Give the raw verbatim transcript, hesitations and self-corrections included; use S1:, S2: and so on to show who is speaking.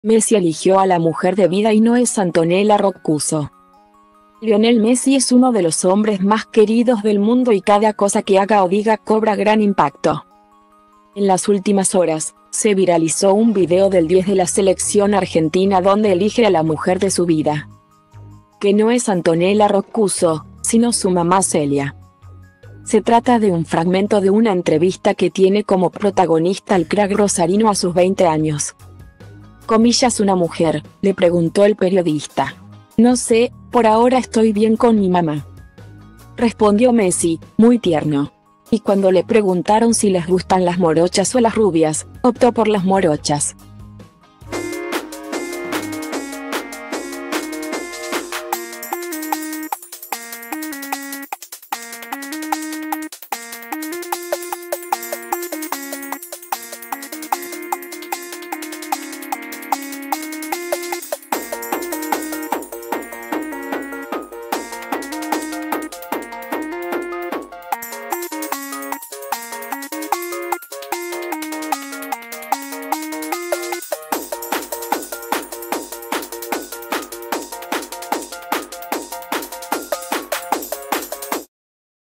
S1: Messi eligió a la mujer de vida y no es Antonella Roccuzzo. Lionel Messi es uno de los hombres más queridos del mundo y cada cosa que haga o diga cobra gran impacto. En las últimas horas, se viralizó un video del diez de la selección argentina donde elige a la mujer de su vida. Que no es Antonella Roccuzzo, sino su mamá Celia. Se trata de un fragmento de una entrevista que tiene como protagonista al crack rosarino a sus veinte años. Comillas una mujer, le preguntó el periodista. No sé, por ahora estoy bien con mi mamá. Respondió Messi, muy tierno. Y cuando le preguntaron si les gustan las morochas o las rubias, optó por las morochas.